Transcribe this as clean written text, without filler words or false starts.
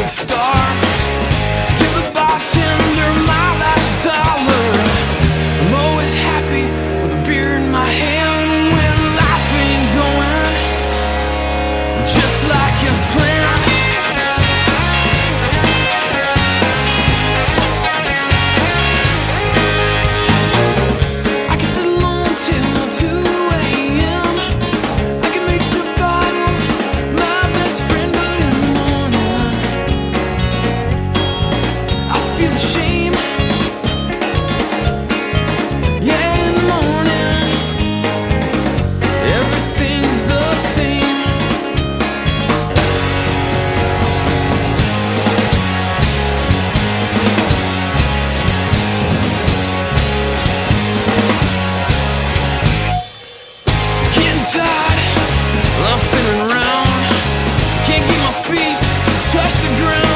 starve. Give the bartender my last dollar. I'm always happy with a beer in my hand when life ain't going just like you planned. I can sit alone till 2 a.m. I can make the bottle my best friend, but in the morning I feel the shame. Yeah, in the morning everything's the same. Getting tired, well, I'm spinning around. Can't get my feet to touch the ground.